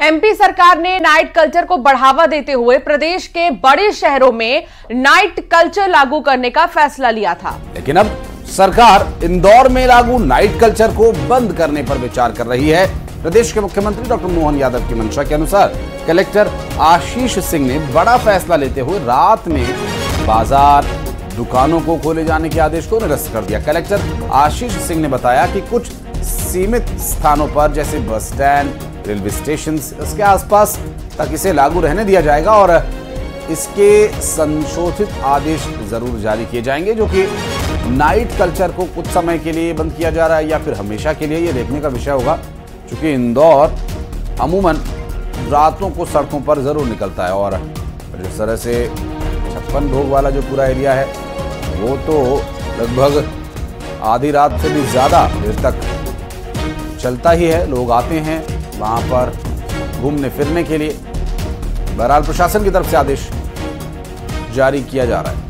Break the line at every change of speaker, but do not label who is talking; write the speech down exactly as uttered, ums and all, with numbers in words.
MP सरकार ने night culture को बढ़ावा देते हुए प्रदेश के बड़े शहरों में नाइट कल्चर लागू करने का फैसला लिया था।
लेकिन अब सरकार इंदौर में लागू नाइट कल्चर को बंद करने पर विचार कर रही है। प्रदेश के मुख्यमंत्री डॉक्टर मोहन यादव की मंशा के अनुसार कलेक्टर आशीष सिंह ने बड़ा फैसला लेते हुए रात में बाजार, दुकानों को खोले जाने के आदेश को निरस्त कर दिया। कलेक्टर आशीष सिंह ने बताया कि कुछ सीमित स्थानों पर जैसे बस स्टैंड, रेलवे स्टेशन, इसके आसपास तक इसे लागू रहने दिया जाएगा और इसके संशोधित आदेश जरूर जारी किए जाएंगे, जो कि नाइट कल्चर को कुछ समय के लिए बंद किया जा रहा है या फिर हमेशा के लिए, ये देखने का विषय होगा। क्योंकि इंदौर अमूमन रातों को सड़कों पर जरूर निकलता है और जिस तरह से छप्पन भोग वाला जो पूरा एरिया है वो तो लगभग आधी रात से भी ज्यादा देर तक चलता ही है। लोग आते हैं वहां पर घूमने फिरने के लिए। बहरहाल प्रशासन की तरफ से आदेश जारी किया जा रहा है।